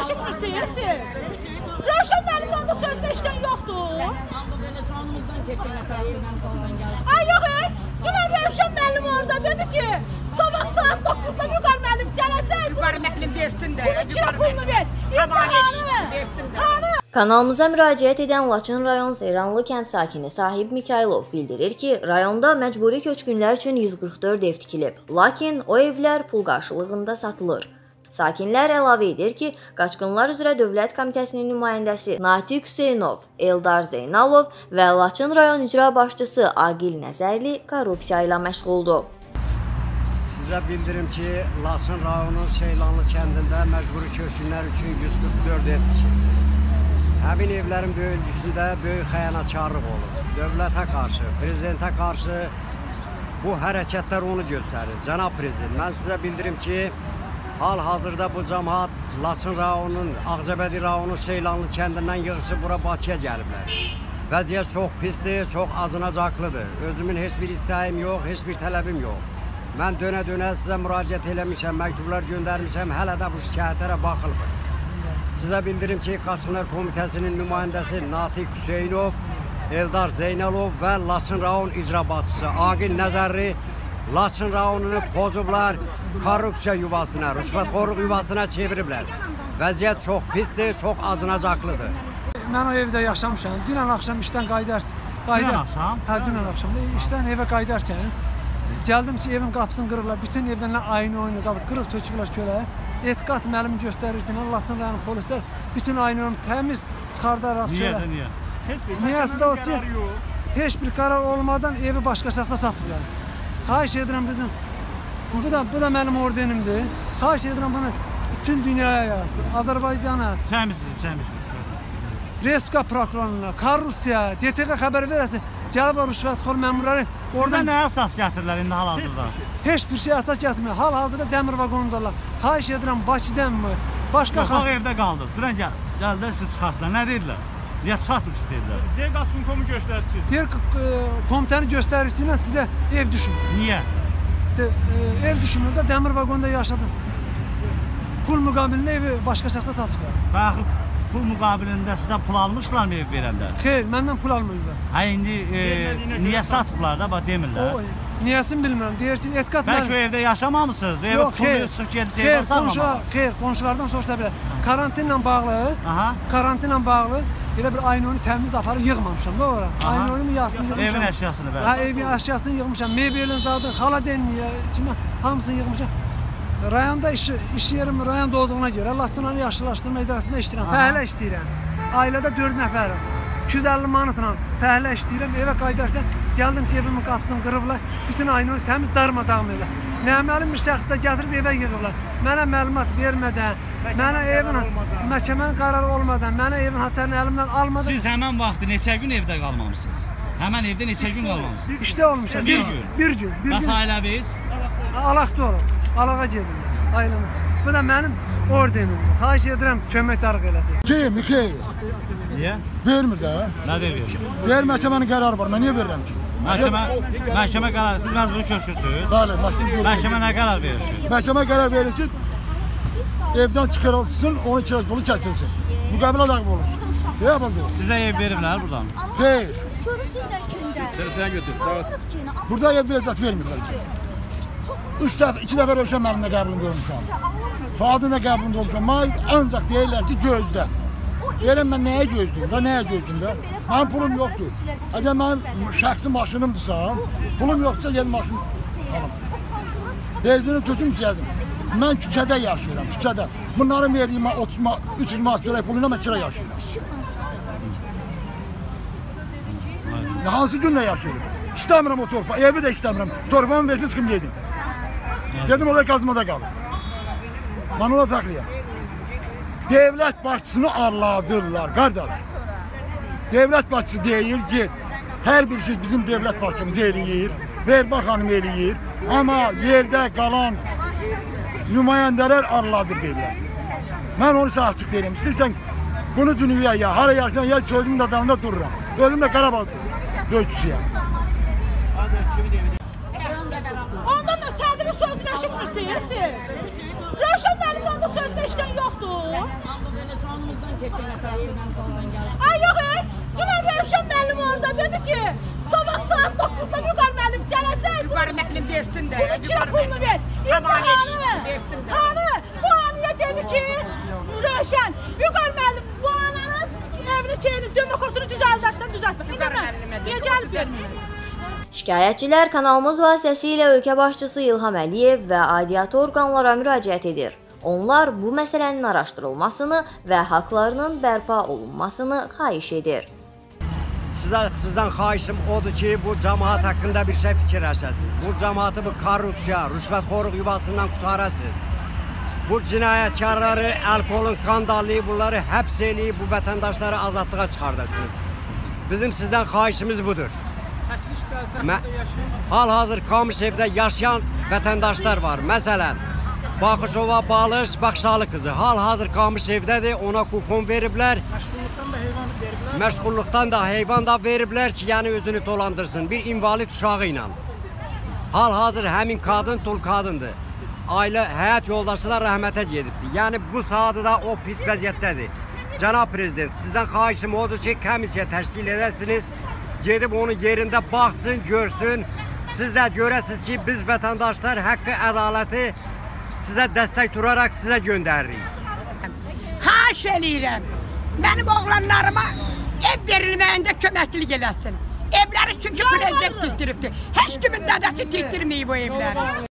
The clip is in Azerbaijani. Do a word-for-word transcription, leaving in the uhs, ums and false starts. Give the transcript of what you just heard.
eşitmirsiniz siz? Rövşən müəllim onda sözdə işlən yoxdur. Ay yox, dünən Rövşən müəllim orada dedi ki, sabah saat doqquzda Vüqar müəllim gələcək. Vüqar müəllim versin də. Bunun içinə pulunu ver. İmtihanı. Kanalımıza müraciət edən Laçın rayon Seyranlı kənd sakini Sahib Mikhailov bildirir ki, rayonda məcburi köçkünlər üçün yüz qırx dörd ev tikilib, lakin o evlər pul qarşılığında satılır. Sakinlər əlavə edir ki, qaçqınlar üzrə Dövlət Komitəsinin nümayəndəsi Natiq Hüseynov, Eldar Zeynalov və Laçın rayon icra başçısı Aqil Nəzərli korrupsiya ilə məşğuldur. Sizə bildirim ki, Laçın rayonunun Seyranlı kəndində məcburi köçkünlər üçün yüz qırx dörd ev tikilib. Həmin evlərin bölgüsündə böyük xəyanətkarlıq olur. Dövlətə qarşı, prezidentə qarşı bu hərəkətlər onu göstərir. Cənab Prezident, mən sizə bildirim ki, hal-hazırda bu cəmaat Laçın rayonunun, Ağcabədi rayonunun Seyranlı kəndindən yığışıb bura Bakıya gəliblər. Vəziyyət çox pisdir, çox acınacaqlıdır. Özümün heç bir istəyim yox, heç bir tələbim yox. Mən dönə-dönə sizə müraciət eləmişəm, məktublar göndərmişəm, hələ də bu şikayətlərə baxılmır. Sizə bildirim ki, Qaçqınlar Komitəsinin nümayəndəsi Natiq Hüseynov, Eldar Zeynalov və Laçın rayon icra başçısı Aqil Nəzərli Laçın rayonunu pozublar, korrupsiya yuvasına, rüşvətxorluq yuvasına çeviriblər. Vəziyyət çox pisdir, çox acınacaqlıdır. Mən o evdə yaşamışam. Dünən axşam işdən qayıdarkən. Dünən axşam? Hə, dünən axşam. İşdən evə qayıdarkən gəldim ki, evin qapısını qırırlar. Bütün evdən ayını oyunu qalır, qırıq töküblər kölə. Etiqat məlum göstərir ki, Laçın rayonu polislər bütün ayını oyunu təmiz çıxardaraq kölə. Niyə? Niyəsi də o ki, heç bir qərar olmadan evi başqa şəxsə satıblar. Xahiş edirəm bizim, bu da, bu da mənim ordenimdir. Xahiş edirəm bunu bütün dünyaya yazsın. Azərbaycana, Respublika prokurorluğuna, korrupsiya, D T Q xəbər verəsin. Gəlib o rüşvətxor məmurları oradan nə əsas gətirirlər indi hal-hazırda? Heç bir şey əsas gətirmir. Hal-hazırda dəmir vaqondalar. Xahiş edirəm Bakıdanmı? Başqa xalq evdə qaldınız. Dünən gəl, gəldilər siz çıxartdılar. Nə deyirlər? Niyə çıxartmış deyirlər? Deyir qaçqın komu göstərsin. Deyir komitəni göstərisilə sizə ev düşmür. Niyə? Ev düşmür də dəmir vaqonda yaşadın. Pul müqabilində evi başqa şəxsə satıblar. Baxıb pul müqabilində sizdən pul almışlar mı ev verəndə? Xeyr, məndən pul almırlar. Hə, indi niyə satıblar da, bax demirlər. Niyəsini bilmirəm. Deyir ki, etiqat mənim... Bəlkə o evdə yaşamamısınız? Yox, xeyr. Xeyr, xeyr, qonşulardan sorsa belə. Karantinlə bağlı, karantinlə bağlı elə bir aynı onu təmiz aparıb yığmamışam da ora. Aynı onu yarısını yığmışam. Evin əşyasını bəli. Hə, evin əşyasını yığmışam. Mebelin zadı, xaladenliyə, kimi hamısını yığmışam. Rayonda iş, iş yerim rayon doğduğuna görə Laçınanı yaşlılaşdırma idarəsində işləyirəm. Fəhlə işləyirəm. Ailədə dörd nəfərim. iki yüz əlli manatla fəhlə işləyirəm. Evə qayıdarkən gəldim ki, evimin qapısını qırıblar. Bütün aynı onu təmiz darmadağım elə. Nəməlim bir şəxs də gətirib evə yığıblar. Mənə məlumat vermədən, mənə evin məhkəmənin qərarı olmadan, mənə evin hasarını əlimdən almadan. Siz həmən vaxtı neçə gün evdə qalmamısınız? Həmən evdə neçə gün qalmamısınız? İşdə olmuşam. Bir gün. Bir gün. Bəs ailəviz? Alaqda olub. Alağa gedirlər. Ailəmə. Bu da mənim ordenimdir. Xahiş edirəm köməkdarlıq eləsin. Kim? Xeyr. Niyə? Vermir də. Nə verir? Deyir məhkəmənin qərarı var. Mən niyə verirəm ki? Məhkəmə, məhkəmə qərarı, siz məcburi köçkünsünüz. Bəli, məhkəmə. Məhkəmə nə qərar verir? Məhkəmə qərar verir ki, evdən çıxarılsın, onun kiraz pulu kəsilsin. Müqabilə ləğv olunsun. Ne yapalım? Sizə ev veriblər buradan? Xeyr. Görürsünüzlər kimdə? Sənə götür. Burada ev verzat vermirlər ki. Üç dəfə, iki dəfə Rövşən müəllimlə qəbulunda olmuşam. Fuadın da qəbulunda olmuşam. Mən ancaq deyirlər ki, gözlə. Deyirəm, mən nəyə gözləyim də, nəyə gözləyim də? Mənim pulum yoxdur. Əgər mənim şəxsi maşınımdırsa, pulum yoxdursa, gəlin maşın alım. Benzinin tütüm deyəcəm. Mən küçədə yaşayıram, küçədə. Bunların verdiyim otuz, üç yüz manat kira puluyla mən kira yaşayıram. Hansı günlə yaşayırım? İstəmirəm o torpa, evi də istəmirəm. Torpamı versin, çıxım yedim. Dedim, orada qazmada qalım. Mən ona fəxriyəm. Devlət başçısını arladırlar, qardaş. Devlət başçısı deyir ki, hər bir şey bizim devlət başçımız eləyir, Verba xanım eləyir. Amma yerdə qalan nümayəndələr arladır deyirlər. Mən onu sizə açıq deyirəm. İstəyirsən bunu dünyaya ya, hara yarsan ya sözümün adamında dururam. Özüm də Qarabağ döyüşçüyəm. Ondan da sədrin sözünü eşitmirsiniz siz. Rövşən müəllim onda sözünü işten yoxdur. Ay yox, e, dünən Rövşən müəllim orada dedi ki, sabah saat doqquzda Vüqar müəllim gələcək. Vüqar müəllim versin də. Bunu iki pulunu ver. İndi hanı? Hanı? Bu hanıya dedi ki, Rövşən, Vüqar müəllim bu ananın evini çeyini, döməkotunu düzəldərsən düzəltmə. İndi mən, niyə gəlib verməyiniz? Şikayətçilər kanalımız vasitəsilə ölkə başçısı İlham Əliyev və aidiyyatı orqanlara müraciət edir. Onlar bu məsələnin araşdırılmasını və haqlarının bərpa olunmasını xahiş edir. Sizə, sizdən xahişim odur ki, bu cəmaat haqqında bir şey fikirləşəsiniz. Bu cəmaatı bu korrupsiya, rüşvətxoruq yuvasından qutarasınız. Bu cinayətkarları, alkolun qandallayıb, bunları həbs eləyib, bu vətəndaşları azadlığa çıxardasınız. Bizim sizdən xahişimiz budur. Hal-hazır Kamışevdə yaşayan vətəndaşlar var. Məsələn, Baxışova Balış Baxşalı qızı hal-hazır Kamışevdədir, ona kupon veriblər. Məşğulluqdan da heyvan da veriblər ki, yəni özünü dolandırsın bir invalid uşağı ilə. Hal-hazır həmin qadın tul qadındır. Ailə, həyat yoldaşı da rəhmətə gedibdir. Yəni bu saatı da o pis vəziyyətdədir. Cənab Prezident, sizdən xahişim odur ki, komissiya təşkil edəsiniz. Gedib onu yerində baxsın, görsün. Siz də görəsiniz ki, biz vətəndaşlar haqqı, ədaləti sizə dəstək duraraq sizə göndəririk. Xahiş eləyirəm, mənim oğlanlarıma ev verilməyində köməklik eləsin. Evləri çünki prezident tikdiribdir. Heç kimin dədəsi tikdirməyib bu evləri.